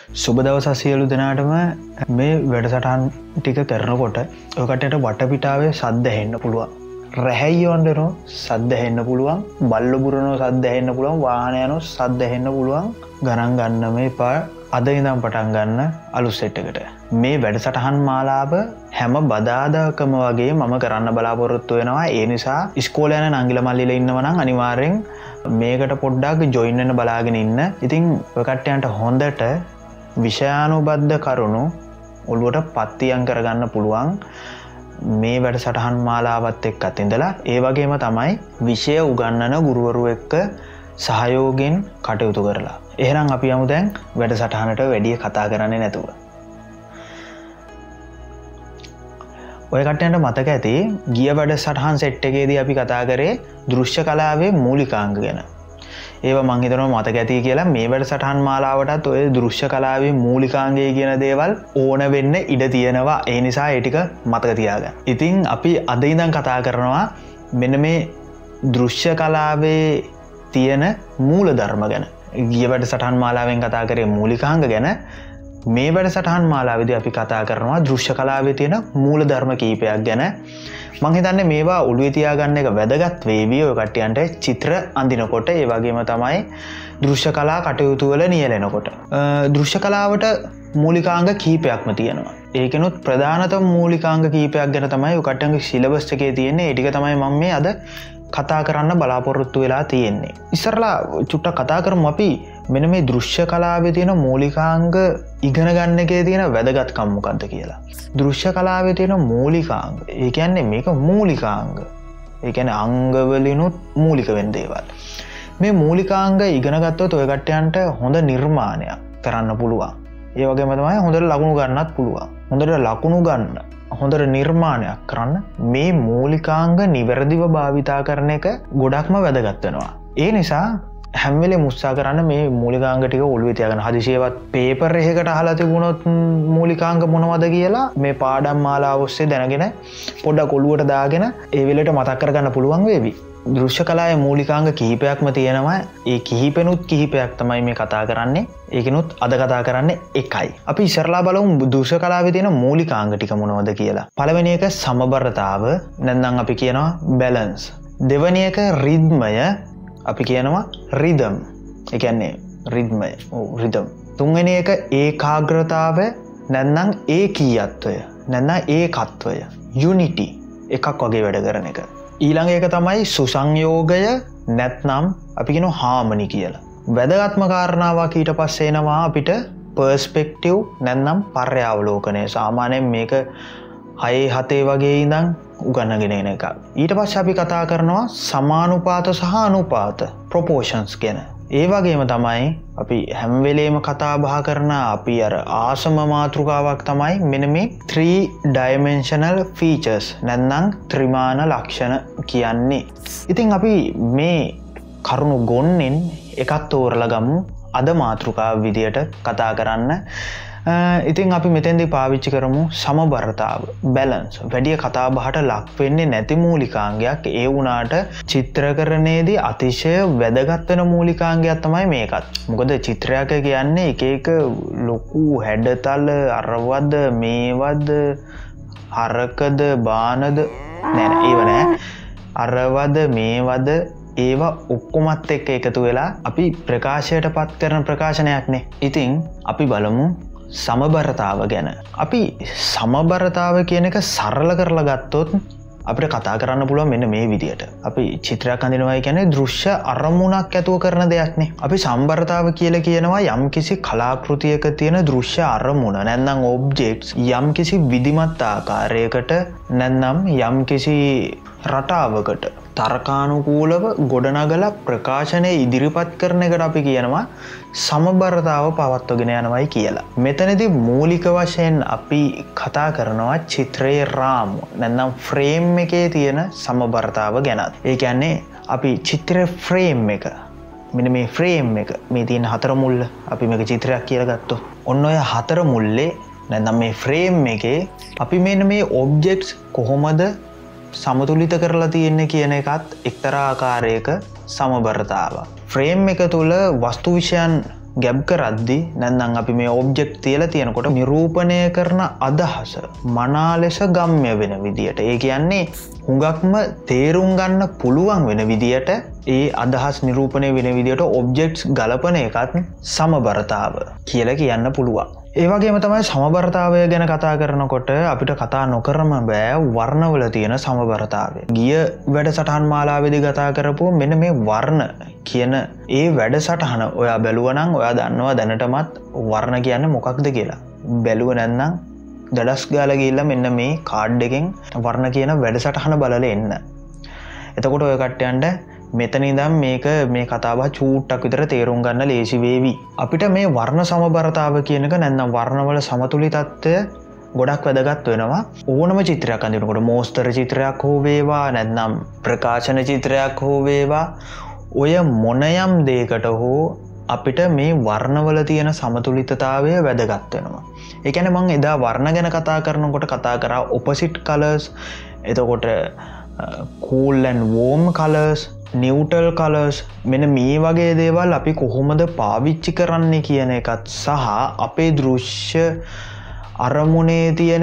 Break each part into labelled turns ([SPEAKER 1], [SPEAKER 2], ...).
[SPEAKER 1] සුබ දවසක් සියලු දෙනාටම මේ වැඩසටහන් ටික කරනකොට ඔයකටට වටපිටාවේ සද්ද ඇහෙන්න පුළුවන්. රැහැයි යොන්දනෝ සද්ද ඇහෙන්න පුළුවන්. බල්ල බුරනෝ සද්ද ඇහෙන්න පුළුවන්. වාහන යනෝ සද්ද ඇහෙන්න පුළුවන්. ගණන් ගන්න මේපා අද ඉඳන් පටන් ගන්න අලුත් සෙට් එකට. මේ වැඩසටහන් මාලාව හැම බදාදාකම වගේ මම කරන්න බලාපොරොත්තු වෙනවා. ඒ නිසා ඉස්කෝලේ යන නංගිල මල්ලිලා ඉන්නවා නම් අනිවාර්යෙන් මේකට පොඩ්ඩක් ජොයින් වෙන්න බලාගෙන ඉන්න. ඉතින් ඔය කට්ටියන්ට හොඳට විෂයානුබද්ධ කරුණු ඔළුවට පත්තියම් කරගන්න පුළුවන් මේ වැඩසටහන් මාලාවත් එක්කත් ඉඳලා. ඒ වගේම තමයි විෂය උගන්වන ගුරුවරු එක්ක සහයෝගයෙන් කටයුතු කරලා. එහෙනම් අපි යමු දැන් වැඩසටහනට වැඩි කතා කරන්නේ නැතුව. ඔය කට්ටියන්ට මතක ඇති ගිය වැඩසටහන් සෙට් එකේදී අපි කතා කරේ දෘශ්‍ය කලාවේ මූලිකාංග ගැන. ඒවා මං හිතනවා මතක ඇති කියලා. මේ වැඩසටහන් මාලාවටත් ඔය දෘශ්‍ය කලාවේ මූලිකාංගය කියන දේවල් ඕන වෙන්න ඉඩ තියෙනවා. ඒ නිසා ඒ ටික මතක තියාගන්න. ඉතින් අපි අද ඉඳන් කතා කරනවා මෙන්න මේ දෘශ්‍ය කලාවේ තියෙන මූල ධර්ම ගැන. ගිය වැඩසටහන් මාලාවෙන් කතා කරේ මූලිකාංග ගැන. මේ වැඩසටහන් මාලාවේදී අපි කතා කරනවා දෘශ්‍ය කලාවේ තියෙන මූල ධර්ම කීපයක් ගැන. මං හිතන්නේ මේවා ඔළුවේ තියාගන්න එක වැදගත් වේවි ඔය කට්ටියන්ට චිත්‍ර අඳිනකොට. ඒ වගේම තමයි දෘශ්‍ය කලා කටයුතු වල නියැලෙනකොට. දෘශ්‍ය කලාවට මූලිකාංග කීපයක්ම තියෙනවා. ඒකෙනුත් ප්‍රධානතම මූලිකාංග කීපයක් ගැන තමයි ඔය කට්ටියන්ගේ සිලබස් එකේ තියෙන්නේ. ඒ ටික තමයි මම මේ අද කතා කරන්න බලාපොරොත්තු වෙලා තියෙන්නේ. ඉස්සරලා චුට්ටක් කතා කරමු අපි මෙන්න මේ දෘශ්‍ය කලාවේ තියෙන මූලිකාංග ඉගෙන ගන්න එකේ තියෙන වැදගත්කම් මොකක්ද කියලා. දෘශ්‍ය කලාවේ තියෙන මූලිකාංග, ඒ කියන්නේ මේක මූලිකාංග. ඒ කියන්නේ අංගවලිනුත් මූලික වෙන දේවල්. මේ මූලිකාංග ඉගෙන ගත්තොත් ඔය කට්ටියන්ට හොඳ නිර්මාණයක් කරන්න පුළුවන්. ඒ වගේම තමයි හොඳට ලකුණු ගන්නත් පුළුවන්. හොඳට ලකුණු ගන්න, හොඳට නිර්මාණයක් කරන්න මේ මූලිකාංග නිවැරදිව භාවිතා කරන එක ගොඩක්ම වැදගත් වෙනවා. ඒ නිසා හැම වෙලේම උත්සාහ කරන්න මේ මූලිකාංග ටික ඔළුවේ තියාගන්න. හදිසියෙවත් පේපර් එකකට අහලා තිබුණොත් මූලිකාංග මොනවද කියලා මේ පාඩම් මාලාව ඔස්සේ දැනගෙන පොඩ්ඩක් ඔළුවට දාගෙන ඒ වෙලෙට මතක් කරගන්න පුළුවන් වේවි. දෘශ්‍ය කලාවේ මූලිකාංග කිහිපයක්ම තියෙනවා. ඒ කිහිපෙනුත් කිහිපයක් තමයි මේ කතා කරන්නේ. ඒකිනුත් අද කතා කරන්නේ එකයි. අපි ඉස්සරලා බලමු දෘශ්‍ය කලාවේ තියෙන මූලිකාංග ටික මොනවද කියලා. පළවෙනි එක සමබරතාව, නැත්නම් අපි කියනවා බැලන්ස්. දෙවෙනි එක රිද්මය, අපි කියනවා රිදම්. ඒ කියන්නේ රිද්මය, රිදම්. තුන්වෙනි එක ඒකාග්‍රතාවය, නැත්නම් ඒකීයත්වය, නැත්නම් ඒකත්වය, යුනිටි. එකක් වගේ වැඩ කරන එක. ඊළඟ එක තමයි සුසංයෝගය, නැත්නම් අපි කියනවා හාමනි කියලා. වැදගත්ම කාරණාවක් ඊට පස්සේ එනවා අපිට පර්ස්පෙක්ටිව්, නැත්නම් පර්යාවලෝකනය. සාමාන්‍යයෙන් මේක 6-7 වගේ ඉඳන් උගන්නගෙන එන එක. ඊට පස්සේ අපි කතා කරනවා සමානුපාත සහ අනුපාත, ප්‍රොපෝෂන්ස් ගැන. ඒ වගේම තමයි අපි හැම වෙලේම කතා බහ කරන අපි අර ආසම මාතෘකාවක් තමයි මෙන්න මේ 3 dimensional features, නැත්නම් ත්‍රිමාන ලක්ෂණ කියන්නේ. ඉතින් අපි මේ කරුණු ගොන්නෙන් එකක් තෝරලා ගමු අද මාතෘකාව විදියට කතා කරන්න. ඉතින් අපි මෙතෙන්දී පාවිච්චි කරමු සමබරතාව, බැලන්ස්. වැඩි කතා බහට ලක් වෙන්නේ නැති මූලිකාංගයක්. ඒ වුණාට චිත්‍රකරණයේදී අතිශය වැදගත් වෙන මූලිකාංගයක් තමයි මේකත්. මොකද චිත්‍රයක් කියන්නේ එක එක ලොකු හැඩතල, අරවද, මේවද, හරකද, බානද නෑ ඒව නෑ. අරවද, මේවද ඒවා ඔක්කොමත් එක්ක එකතු වෙලා අපි ප්‍රකාශයට පත් කරන ප්‍රකාශනයක්නේ. ඉතින් අපි බලමු සමබරතාව ගැන. අපි සමබරතාව කියන එක සරල කරලා ගත්තොත් අපිට කතා කරන්න පුළුවන් මෙන්න මේ විදියට. අපි චිත්‍රයක් අඳිනවා කියන්නේ දෘශ්‍ය අරමුණක් ඇතුව කරන දෙයක්නේ. අපි සම්බරතාව කියලා කියනවා යම්කිසි කලාකෘතියක තියෙන දෘශ්‍ය අරමුණ, නැත්නම් ඔබ්ජෙක්ට්ස් යම්කිසි විධිමත් ආකාරයකට, නැත්නම් යම්කිසි රටාවකට තර්කානුකූලව ගොඩනගලා ප්‍රකාශනය ඉදිරිපත් කරන එකට අපි කියනවා සමබරතාව පවත්වගෙන යනවායි කියලා. මෙතනදී මූලික වශයෙන් අපි කතා කරනවා චිත්‍රයේ රාමුව, නැත්නම් ෆ්‍රේම් එකේ තියෙන සමබරතාව ගැන. ඒ කියන්නේ අපි චිත්‍රයේ ෆ්‍රේම් එක, මෙන්න මේ ෆ්‍රේම් එක, මේ තියෙන 4 මුල්ල අපි මේක චිත්‍රයක් කියලා ගත්තොත් ඔන්න ඔය 4 මුල්ලේ නැත්නම් මේ ෆ්‍රේම් එකේ අපි මෙන්න මේ ඔබ්ජෙක්ට්ස් කොහොමද සමතුලිත කරලා තියෙන්නේ කියන එකත් එක්තරා ආකාරයක සමබරතාවක්. ෆ්‍රේම් එක තුළ වස්තු විෂයන් ගැබ් කරද්දි නැත්නම් අපි මේ ඔබ්ජෙක්ට් තියලා තියෙනකොට නිරූපණය කරන අදහස මනා ලෙස ගම්ම්‍ය වෙන විදියට ඒ කියන්නේ හුඟක්ම තේරුම් ගන්න පුළුවන් වෙන විදියට ඒ අදහස් නිරූපණය වෙන විදියට ඔබ්ජෙක්ට්ස් ගලපන එකත් සමබරතාව කියලා කියන්න පුළුවන්. ඒ වගේම තමයි සමබරතාවය ගැන කතා කරනකොට අපිට කතා නොකරම බෑ වර්ණවල තියෙන සමබරතාවය. ගිය වැඩසටහන් මාලාවේදී කතා කරපුව මෙන්න මේ වර්ණ කියන ඒ වැඩසටහන ඔයා බැලුවා නම් ඔයා දන්නවා දැනටමත් වර්ණ කියන්නේ මොකක්ද කියලා. බැලුව නැත්නම් දඩස් ගාලා ගිහිල්ලා මෙන්න මේ කාඩ් එකෙන් වර්ණ කියන වැඩසටහන බලලා එන්න. එතකොට ඔය කට්ටියන්ට මෙතන ඉඳන් මේ කතාව චූට්ටක් විතර තේරුම් ගන්න ලේසි වේවි. අපිට මේ වර්ණ සමබරතාව කියන එක නැත්නම් වර්ණවල සමතුලිතත්වය ගොඩක් වැදගත් වෙනවා. ඕනම චිත්‍රයක් අඳිනකොට මෝස්තර චිත්‍රයක් හෝ වේවා නැත්නම් ප්‍රකාශන චිත්‍රයක් හෝ වේවා ඔය මොනයම් දෙයකට හෝ අපිට මේ වර්ණවල තියෙන සමතුලිතතාවය වැදගත් වෙනවා. ඒ කියන්නේ මම එදා වර්ණ ගැන කතා කරනකොට කතා කරා opposite colors, එතකොට cool and warm colors, neutral colors මෙන්න මේ වගේ දේවල් අපි කොහොමද පාවිච්චි කරන්නේ කියන එකත් සහ අපේ දෘශ්‍ය අරමුණේ තියෙන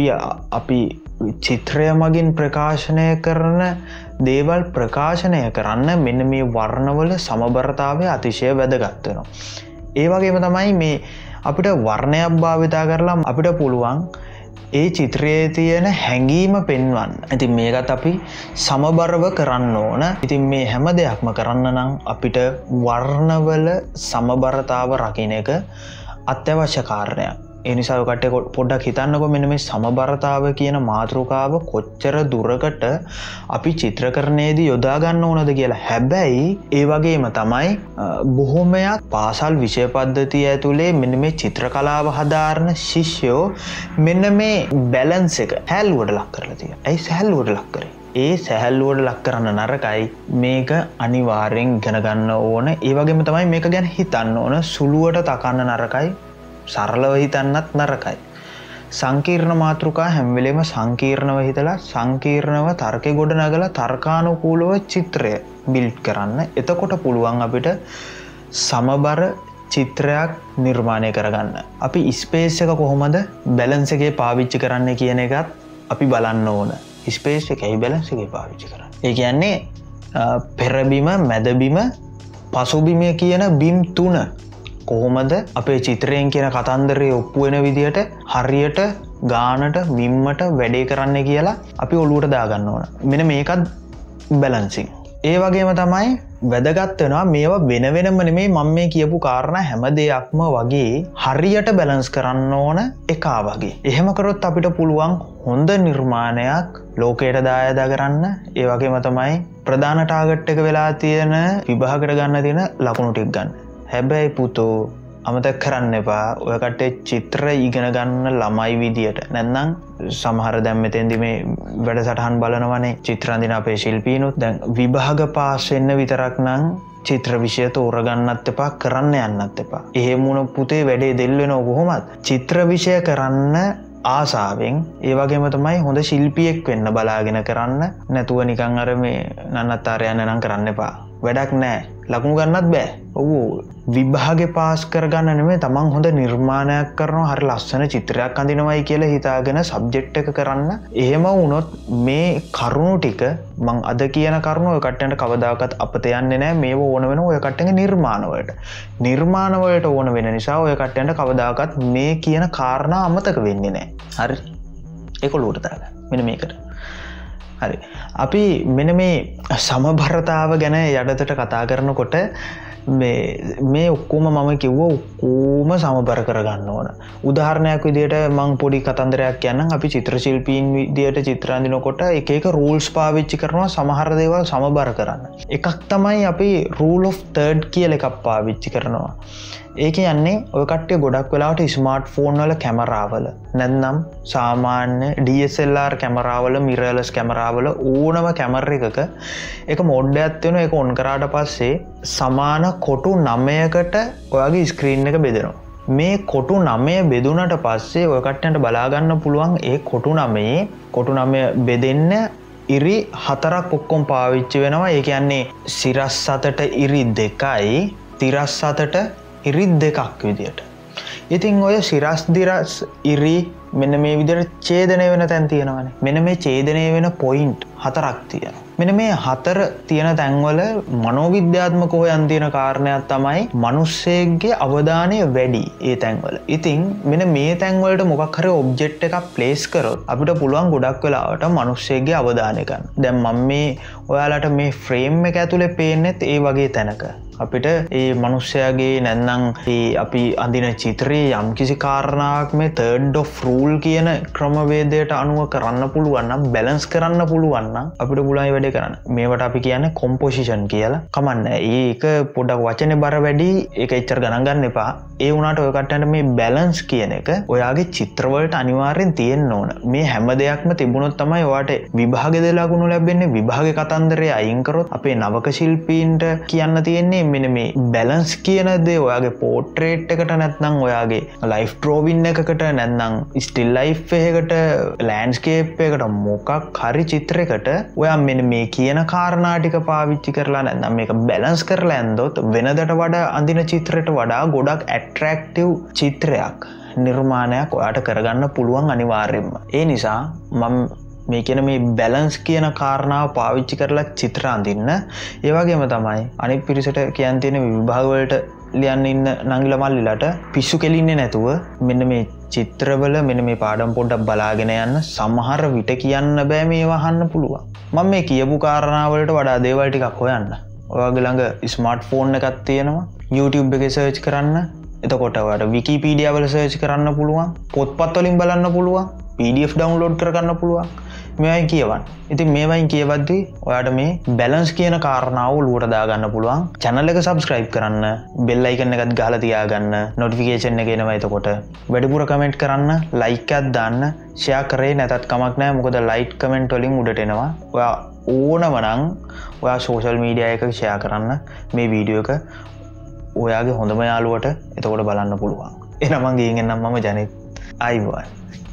[SPEAKER 1] අපි චිත්‍රය මගින් ප්‍රකාශනය කරන දේවල් ප්‍රකාශනය කරන්න මෙන්න මේ වර්ණවල සමබරතාවය අතිශය වැදගත් වෙනවා. ඒ වගේම තමයි මේ අපිට වර්ණයක් භාවිතා කරලා අපිට පුළුවන් ඒ චිත්‍රයේ තියෙන හැඟීම පෙන්වන්න. ඉතින් මේකත් අපි සමබරව කරන්න ඕන. ඉතින් මේ හැම දෙයක්ම කරන්න නම් අපිට වර්ණවල සමබරතාව රකින්න එක අත්‍යවශ්‍ය කාරණයක්. ඒ නිසා ඔය කට්ටිය පොඩ්ඩක් හිතන්නකෝ මෙන්න මේ සමබරතාව කියන මාතෘකාව කොච්චර දුරකට අපි චිත්‍රකරණයේදී යොදා ගන්න ඕනද කියලා. හැබැයි ඒ වගේම තමයි බොහොමයක් පාසල් විෂය පද්ධතිය ඇතුලේ මෙන්න මේ චිත්‍රකලාව හදාරන ශිෂ්‍යෝ මෙන්න මේ බැලන්ස් එක සැහැල්ලුවට ලක් කරලා තියෙනවා. ඇයි සැහැල්ලුවට ලක් කරේ? ඒ සැහැල්ලුවට ලක් කරන්න නරකයි. මේක අනිවාර්යෙන් ඉගෙන ගන්න ඕන. ඒ වගේම තමයි මේක ගැන හිතන්න ඕන. සුළුවට තකන්න නරකයි. සරලව හිතන්නත් නරකයි. සංකීර්ණ මාතෘකා හැම වෙලේම සංකීර්ණව හිතලා සංකීර්ණව තර්කේ ගොඩ නගලා තර්කානුකූලව චිත්‍රය බිල්ඩ් කරන්න. එතකොට පුළුවන් අපිට සමබර චිත්‍රයක් නිර්මාණය කරගන්න. අපි ස්පේස් එක කොහොමද බැලන්ස් එකේ පාවිච්චි කරන්නේ කියන එකත් අපි බලන්න ඕන. ස්පේස් එකයි බැලන්ස් එකේ පාවිච්චි කරන්න. ඒ කියන්නේ පෙරබිම, මැදබිම, පසුබිම කියන බිම් තුන කොහොමද අපේ චිත්‍රයෙන් කියන කතන්දරේ ඔප්පු වෙන විදියට හරියට ගානට විම්මට වැඩේ කරන්න කියලා අපි ඔලුවට දාගන්න ඕන. මෙන්න මේකත් බැලන්සින්. ඒ වගේම තමයි වැදගත් වෙනවා මේවා වෙන වෙනම නෙමෙයි මම මේ කියපු කාරණා හැම දෙයක්ම වගේ හරියට බැලන්ස් කරන්න ඕන එකා වගේ. එහෙම කරොත් අපිට පුළුවන් හොඳ නිර්මාණයක් ලෝකයට දායාද කරන්න. ඒ වගේම තමයි ප්‍රධාන ටාගට් එක වෙලා තියෙන විභාගයට ගන්න තියෙන ලකුණු ටික ගන්න. හැබැයි පුතෝ අමතක කරන්න එපා ඔය කට්ටිය චිත්‍ර ඉගෙන ගන්න ළමයි විදියට. නැත්නම් සමහර දැන් මෙතෙන්දි මේ වැඩසටහන් බලනවනේ චිත්‍ර අඳින අපේ ශිල්පීනුත් දැන් විභාග පාස් වෙන්න විතරක් නම් චිත්‍ර විෂය තෝරගන්නත් එපා කරන්න යන්නත් එපා. එහෙම වුණ පුතේ වැඩේ දෙල් වෙනව කොහොමද? චිත්‍ර විෂය කරන්න ආසාවෙන් ඒ වගේම තමයි හොඳ ශිල්පියෙක් වෙන්න බලාගෙන කරන්න. නැතුව නිකන් අර මේ නන්නත්තර යන්න නම් කරන්න එපා. වැඩක් නැහැ. ලකුණු ගන්නත් බෑ. ඔව් විභාගේ පාස් කරගන්න නෙමෙයි තමන් හොඳ නිර්මාණයක් කරනවා හරි ලස්සන චිත්‍රයක් අඳිනවයි කියලා හිතාගෙන සබ්ජෙක්ට් එක කරන්න. එහෙම වුණොත් මේ කරුණු ටික මං අද කියන කරුණු ඔය කට්ටියන්ට කවදාකවත් අපත යන්නේ නැහැ. මේව ඕන වෙන ඔය කට්ටියන්ගේ නිර්මාණ වලට. නිර්මාණ වලට ඕන වෙන නිසා ඔය කට්ටියන්ට කවදාකවත් මේ කියන කාරණා අමතක වෙන්නේ නැහැ. හරි. ඒක ඔලුවට දාගන්න. මෙන්න මේකට. හරි. අපි මෙන්න මේ සමබරතාව ගැන යටතට කතා කරනකොට මේ ඔක්කොම මම කිව්ව ඔක්කොම සමබර කරගන්න ඕන. උදාහරණයක් විදිහට මම පොඩි කතන්දරයක් කියන්නම්. අපි චිත්‍ර ශිල්පීන් විදිහට චිත්‍ර අඳිනකොට එක එක රූල්ස් පාවිච්චි කරනවා සමහර දේවල් සමබර කරන්න. එකක් තමයි අපි රූල් ඔෆ් තර්ඩ් කියලා එකක් පාවිච්චි කරනවා. ඒ කියන්නේ ඔය කට්ටිය ගොඩක් වෙලාවට ස්මාර්ට් ෆෝන් වල කැමරාවල නැත්නම් සාමාන්‍ය DSLR කැමරාවල මිරර්ලස් කැමරාවල ඕනම කැමර එකක එක මොඩ්ඩයක් තියෙනවා. ඒක ඔන් කරාට පස්සේ සමාන කොටු 9කට ඔයාගේ ස්ක්‍රීන් එක බෙදෙනවා. මේ කොටු 9 බෙදුනට පස්සේ ඔය කට්ටියන්ට බලා ගන්න පුළුවන් ඒ කොටු 9 බෙදෙන්න ඉරි 4ක් ඔක්කොම පාවිච්චි වෙනවා. ඒ කියන්නේ සිරස් 7ට ඉරි 2යි තිරස් 7ට ඉරිත් දෙකක් විදියට. ඉතින් ඔය සිරස් දිරස් ඉරි මෙන්න මේ විදිහට ඡේදනය වෙන තැන් තියෙනවානේ. මෙන්න මේ ඡේදනය වෙන පොයින්ට් 4ක් තියෙනවා. මෙන්න මේ 4 තියෙන තැන්වල මනෝවිද්‍යාත්මක හොයන් තියෙන කාරණයක් තමයි මිනිස්සෙගේ අවධානය වැඩි ඒ තැන්වල. ඉතින් මෙන්න මේ තැන්වලට මොකක් හරි ඔබ්ජෙක්ට් එකක් ප්ලේස් කරොත් අපිට පුළුවන් ගොඩක් වෙලාවට මිනිස්සෙගේ අවධානය ගන්න. දැන් මම මේ ඔයාලට මේ ෆ්‍රේම් එක ඇතුලේ පේන්නෙත් ඒ වගේ තැනක. අපිට ඒ මිනිස්සයාගේ නැත්නම් ඒ අපි අඳින චිත්‍රයේ යම්කිසි කාරණාවක් මේ third of rule කියන ක්‍රමවේදයට අනුව කරන්න පුළුවන් නම් බැලන්ස් කරන්න පුළුවන් නම් අපිට පුළුවන් මේ වැඩේ කරන්න. මේවට අපි කියන්නේ composition කියලා. කමන්නේ. ඒක පොඩක් වචනේ බර වැඩි. ඒක එච්චර ගණන් ගන්න එපා. ඒ වුණාට ඔය කට්ටියට මේ බැලන්ස් කියන එක ඔයාගේ චිත්‍රවලට අනිවාර්යෙන් තියෙන්න ඕන. මේ හැම දෙයක්ම තිබුණොත් තමයි ඔයාට විභාගයේ ලකුණු ලැබෙන්නේ. විභාගේ කතන්දරේ අයින් කරොත් අපේ නවක ශිල්පීන්ට කියන්න තියෙන්නේ මෙන්න මේ බැලන්ස් කියන දේ ඔයාගේ පෝට්‍රේට් එකට නැත්නම් ඔයාගේ ලයිෆ් ඩ්‍රෝවින් එකකට නැත්නම් ස්ටිල් ලයිෆ් එකකට ලෑන්ඩ්ස්කේප් එකකට මොකක් හරි චිත්‍රයකට ඔයා මෙන්න මේ කියන කාරණා ටික පාවිච්චි කරලා නැත්නම් මේක බැලන්ස් කරලා ඇන්දොත් වෙනදට වඩා අඳින චිත්‍රයට වඩා ගොඩක් ඇට්‍රැක්ටිව් චිත්‍රයක් නිර්මාණයක් ඔයාට කරගන්න පුළුවන් අනිවාර්යෙන්ම. ඒ නිසා මම මේ කියන මේ බැලන්ස් කියන කාරණාව පාවිච්චි කරලා චිත්‍ර අඳින්න. ඒ වගේම තමයි අනිත් පිරිසට කියන්න තියෙන විභාග වලට ලියන්න ඉන්න නංගිලා මල්ලිලාට පිස්සු කෙලින්නේ නැතුව මෙන්න මේ චිත්‍රවල මෙන්න මේ පාඩම් පොඩ්ඩක් බලාගෙන යන්න. සමහර විට කියන්න බෑ මේවා අහන්න පුළුවන්. මම මේ කියපු කාරණා වලට වඩා දේවල් ටිකක් හොයන්න. ඔයාගේ ළඟ ස්මාර්ට් ෆෝන් එකක් තියෙනවා. YouTube එකේ සර්ච් කරන්න. එතකොට ඔයාලට Wikipedia වල සර්ච් කරන්න පුළුවන්. පොත්පත් වලින් බලන්න පුළුවන්. PDF ඩවුන්ලෝඩ් කරගන්න පුළුවන්. මේවයින් කියවන්න. ඉතින් මේවයින් කියවද්දී ඔයාට මේ බැලන්ස් කියන කාරණාව ඔලුවට දාගන්න පුළුවන්. channel එක subscribe කරන්න, bell icon එකත් ගහලා තියාගන්න, notification එක එනවා එතකොට. වැඩිපුර comment කරන්න, like එකක් දාන්න, share කරේ නැතත් කමක් නැහැ. මොකද like comment වලින් උඩට එනවා. ඔයා ඕනම නම් ඔයා social media එකක share කරන්න මේ වීඩියෝ එක ඔයාගේ හොඳම යාළුවට එතකොට බලන්න පුළුවන්. එහෙනම් මම ගිහින් එන්නම්. මම ජනිත්. ආයිබෝන්.